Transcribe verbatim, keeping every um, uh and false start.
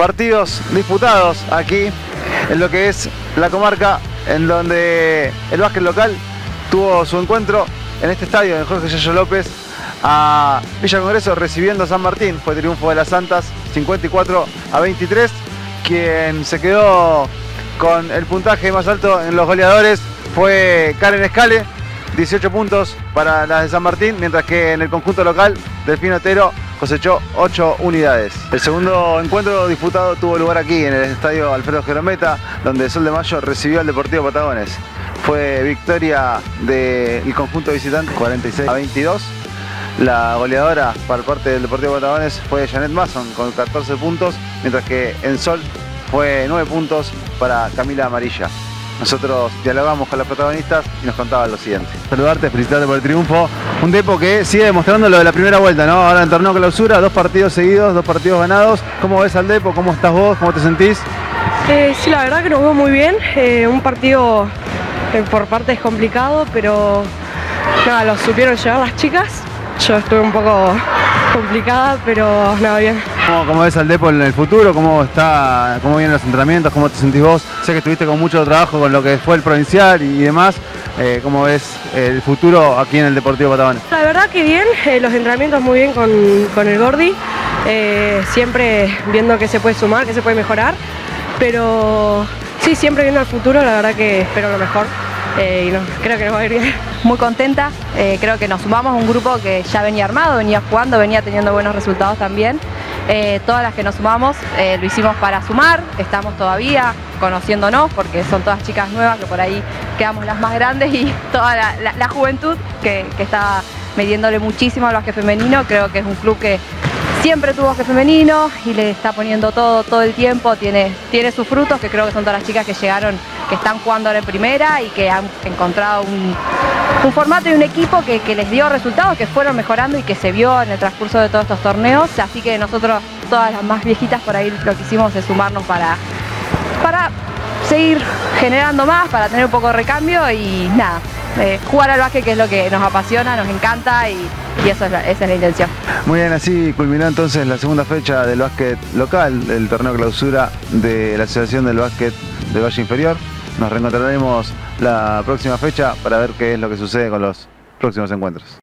partidos disputados aquí en lo que es la comarca, en donde el básquet local tuvo su encuentro en este estadio de Jorge Yayo López a Villa Congreso recibiendo a San Martín. Fue triunfo de las Santas cincuenta y cuatro a veintitrés. Quien se quedó con el puntaje más alto en los goleadores fue Karen Escale, dieciocho puntos para las de San Martín, mientras que en el conjunto local Delfín Otero cosechó ocho unidades. El segundo encuentro disputado tuvo lugar aquí en el estadio Alfredo Gerometa, donde Sol de Mayo recibió al Deportivo Patagones. Fue victoria del conjunto visitante cuarenta y seis a veintidós. La goleadora por parte del Deportivo Patagones fue Janet Mason con catorce puntos, mientras que en Sol fue nueve puntos para Camila Amarilla. Nosotros dialogamos con las protagonistas y nos contaban lo siguiente. Saludarte, felicitarte por el triunfo. Un Depo que sigue demostrando lo de la primera vuelta, ¿no? Ahora en torneo clausura, dos partidos seguidos, dos partidos ganados. ¿Cómo ves al Depo? ¿Cómo estás vos? ¿Cómo te sentís? Eh, sí, la verdad que nos veo muy bien. Eh, un partido eh, por parte es complicado, pero nada, lo supieron llevar las chicas. Yo estuve un poco complicada, pero nada, bien. ¿Cómo, cómo ves al Depo en el futuro? ¿Cómo está, cómo vienen los entrenamientos? ¿Cómo te sentís vos? Sé que estuviste con mucho trabajo con lo que fue el provincial y demás. Eh, ¿Cómo ves el futuro aquí en el Deportivo Patagones? La verdad que bien, eh, los entrenamientos muy bien con, con el Gordi. Eh, siempre viendo que se puede sumar, que se puede mejorar. Pero sí, siempre viendo al futuro, la verdad que espero lo mejor. Eh, y no, creo que nos va a ir bien. Muy contenta, eh, creo que nos sumamos a un grupo que ya venía armado, venía jugando, venía teniendo buenos resultados también. Eh, todas las que nos sumamos eh, lo hicimos para sumar, estamos todavía conociéndonos porque son todas chicas nuevas que por ahí quedamos las más grandes y toda la, la, la juventud que, que está metiéndole muchísimo al básquet femenino. Creo que es un club que siempre tuvo básquet femenino y le está poniendo todo, todo el tiempo, tiene, tiene sus frutos, que creo que son todas las chicas que llegaron, que están jugando ahora en primera y que han encontrado un, un formato y un equipo que, que les dio resultados, que fueron mejorando y que se vio en el transcurso de todos estos torneos. Así que nosotros, todas las más viejitas por ahí, lo que hicimos es sumarnos para, para seguir generando más, para tener un poco de recambio y nada, eh, jugar al básquet, que es lo que nos apasiona, nos encanta y, y eso es la, esa es la intención. Muy bien, así culminó entonces la segunda fecha del básquet local, del torneo clausura de la Asociación del Básquet del Valle Inferior. Nos reencontraremos la próxima fecha para ver qué es lo que sucede con los próximos encuentros.